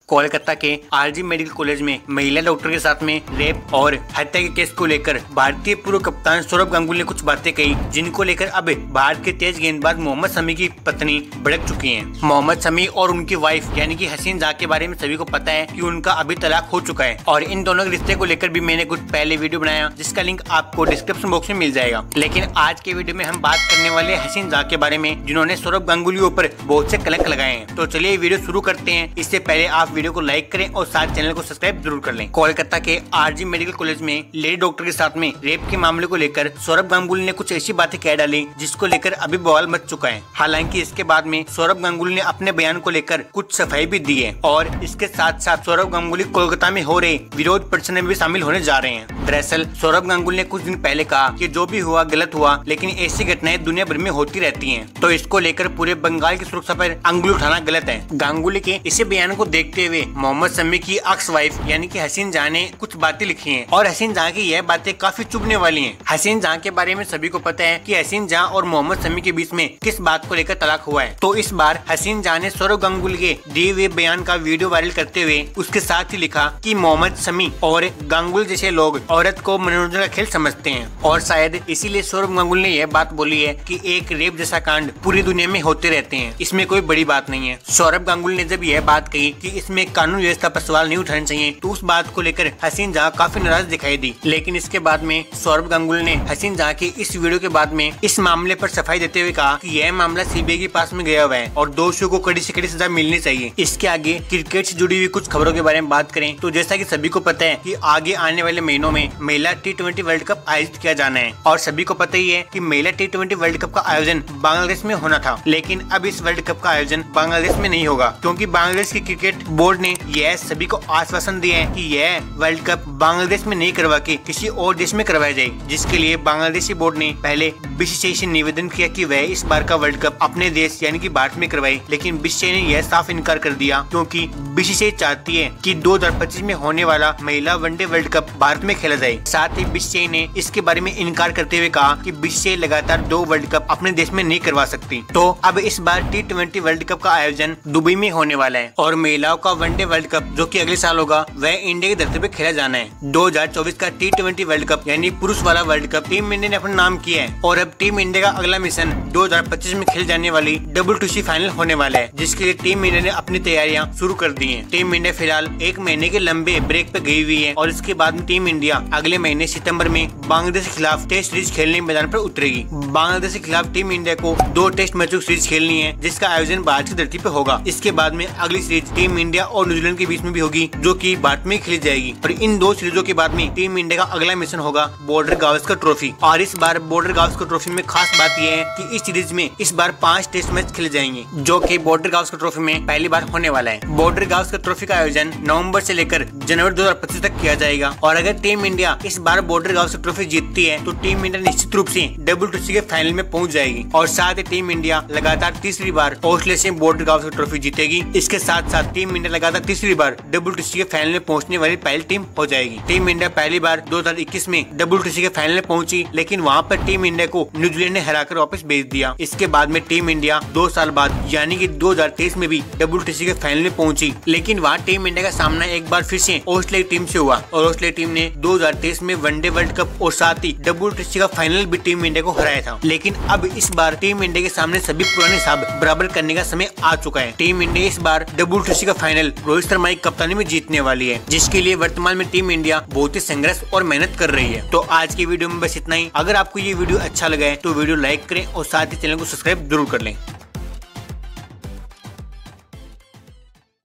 कोलकाता के RG medical college में महिला डॉक्टर के साथ में रेप और हत्या के केस को लेकर भारतीय पूर्व कप्तान सौरभ गांगुली ने कुछ बातें कही, जिनको लेकर अब भारत के तेज गेंदबाज मोहम्मद शमी की पत्नी भड़क चुकी हैं। मोहम्मद शमी और उनकी वाइफ यानी कि हसीन जाह के बारे में सभी को पता है कि उनका अभी तलाक हो चुका है और इन दोनों के रिश्ते को लेकर भी मैंने कुछ पहले वीडियो बनाया, जिसका लिंक आपको डिस्क्रिप्शन बॉक्स में मिल जाएगा। लेकिन आज के वीडियो में हम बात करने वाले हसीन जाह के बारे में, जिन्होंने सौरभ गांगुली ऊपर बहुत से कलंक लगाए हैं। तो चलिए वीडियो शुरू करते हैं। इससे पहले आप वीडियो को लाइक करें और साथ चैनल को सब्सक्राइब जरूर कर लें। कोलकाता के आरजी मेडिकल कॉलेज में लेडी डॉक्टर के साथ में रेप के मामले को लेकर सौरभ गांगुली ने कुछ ऐसी बातें कह डाली, जिसको लेकर अभी बवाल मच चुका है। हालांकि इसके बाद में सौरभ गांगुली ने अपने बयान को लेकर कुछ सफाई भी दी है और इसके साथ साथ सौरभ गांगुली कोलकाता में हो रहे विरोध प्रदर्शन में भी शामिल होने जा रहे हैं। दरअसल सौरभ गांगुली ने कुछ दिन पहले कहा कि जो भी हुआ गलत हुआ, लेकिन ऐसी घटनाएं दुनिया भर में होती रहती हैं, तो इसको लेकर पूरे बंगाल की सुरक्षा पर अंगुली उठाना गलत है। गांगुली के इसी बयान को देखते हुए मोहम्मद शमी की एक्स वाइफ यानी कि हसीन जाह ने कुछ बातें लिखी हैं और हसीन जाह की यह बातें काफी चुभने वाली हैं। हसीन जाह के बारे में सभी को पता है कि हसीन जाह और मोहम्मद शमी के बीच में किस बात को लेकर तलाक हुआ है। तो इस बार हसीन जाह ने सौरभ गांगुली के दिए हुए बयान का वीडियो वायरल करते हुए उसके साथ ही लिखा कि मोहम्मद शमी और गांगुली जैसे लोग औरत को मनोरंजन का खेल समझते हैं और शायद इसीलिए सौरभ गांगुली ने यह बात बोली है कि एक रेप जैसा कांड पूरी दुनिया में होते रहते हैं, इसमें कोई बड़ी बात नहीं है। सौरभ गांगुली ने जब यह बात कही कि इसमें कानून व्यवस्था पर सवाल नहीं उठाने चाहिए, तो उस बात को लेकर हसीन जाह काफी नाराज दिखाई दी। लेकिन इसके बाद में सौरभ गांगुली ने हसीन जाह के इस वीडियो के बाद में इस मामले पर सफाई देते हुए कहा कि यह मामला सीबीआई के पास में गया हुआ है और दोषियों को कड़ी से कड़ी सजा मिलनी चाहिए। इसके आगे क्रिकेट से जुड़ी हुई कुछ खबरों के बारे में बात करें तो जैसा कि सभी को पता है कि आगे आने वाले महीनों में महिला T20 वर्ल्ड कप आयोजित किया जाना है और सभी को पता ही है कि महिला T20 वर्ल्ड कप का आयोजन बांग्लादेश में होना था। लेकिन अब इस वर्ल्ड कप का आयोजन बांग्लादेश में नहीं होगा, क्योंकि बांग्लादेश की क्रिकेट बोर्ड ने यह सभी को आश्वासन दिया है कि यह वर्ल्ड कप बांग्लादेश में नहीं करवा के किसी और देश में करवाया जाए, जिसके लिए बांग्लादेशी बोर्ड ने पहले बीसीसीआई से निवेदन किया कि वह इस बार का वर्ल्ड कप अपने देश यानी कि भारत में करवाए। लेकिन बीसीसीआई ने यह साफ इनकार कर दिया, क्योंकि बीसीसीआई चाहती है कि 2025 में होने वाला महिला वनडे वर्ल्ड कप भारत में खेला जाए। साथ ही बीसीसीआई ने इसके बारे में इनकार करते हुए कहा कि बीसीसीआई लगातार 2 वर्ल्ड कप अपने देश में नहीं करवा सकती। तो अब इस बार T20 वर्ल्ड कप का आयोजन दुबई में होने वाला है और महिलाओं का वनडे वर्ल्ड कप जो कि अगले साल होगा वह इंडिया की धरती पे खेला जाना है। 2024 का T20 वर्ल्ड कप यानी पुरुष वाला वर्ल्ड कप टीम इंडिया ने अपना नाम किया है और अब टीम इंडिया का अगला मिशन 2025 में खेले जाने वाली WTC फाइनल होने वाला है, जिसके लिए टीम इंडिया ने अपनी तैयारियां शुरू कर दी हैं। टीम इंडिया फिलहाल 1 महीने के लंबे ब्रेक पे गई हुई है और इसके बाद में टीम इंडिया अगले महीने सितंबर में बांग्लादेश के खिलाफ टेस्ट सीरीज खेलने मैदान पर उतरेगी। बांग्लादेश के खिलाफ टीम इंडिया को 2 टेस्ट मैचों की सीरीज खेलनी है, जिसका आयोजन भारत की धरती पे होगा। इसके बाद में अगली सीरीज टीम इंडिया और न्यूजीलैंड के बीच में भी होगी, जो कि भारत में खेली जाएगी। और इन 2 सीरीजों के बाद में टीम इंडिया का अगला मिशन होगा बॉर्डर गावस्कर ट्रॉफी। और इस बार बॉर्डर गावस्कर ट्रॉफी में खास बात यह है कि इस सीरीज में इस बार 5 टेस्ट मैच खेले जाएंगे, जो कि बॉर्डर गावस्कर ट्रॉफी में पहली बार होने वाला है। बॉर्डर गावस्कर ट्रॉफी का आयोजन नवंबर से लेकर जनवरी 2025 तक किया जाएगा और अगर टीम इंडिया इस बार बॉर्डर गावस्कर ट्रॉफी जीतती है तो टीम इंडिया निश्चित रूप से WTC के फाइनल में पहुंच जाएगी और साथ ही टीम इंडिया लगातार तीसरी बार ऑस्ट्रेलिया से बॉर्डर गावस्कर ट्रॉफी जीतेगी। इसके साथ साथ टीम इंडिया लगातार तीसरी बार WTC के फाइनल में पहुंचने वाली पहली टीम हो जाएगी। टीम इंडिया पहली बार 2021 में WTC के फाइनल में पहुंची, लेकिन वहां पर टीम इंडिया को न्यूजीलैंड ने हराकर वापस भेज दिया। इसके बाद में टीम इंडिया 2 साल बाद यानी कि 2023 में भी WTC के फाइनल में पहुंची, लेकिन वहां टीम इंडिया का सामना एक बार फिर से ऑस्ट्रेलिया टीम से हुआ और ऑस्ट्रेलिया टीम ने 2023 में वनडे वर्ल्ड कप और साथ ही WTC का फाइनल भी टीम इंडिया को हराया था। लेकिन अब इस बार टीम इंडिया के सामने सभी पुराने हिसाब बराबर करने का समय आ चुका है। टीम इंडिया इस बार WTC का फाइनल रोहित शर्मा की कप्तानी में जीतने वाली है, जिसके लिए वर्तमान में टीम इंडिया बहुत ही संघर्ष और मेहनत कर रही है। तो आज की वीडियो में बस इतना ही। अगर आपको ये वीडियो अच्छा लगा है तो वीडियो लाइक करें और साथ ही चैनल को सब्सक्राइब जरूर कर लें।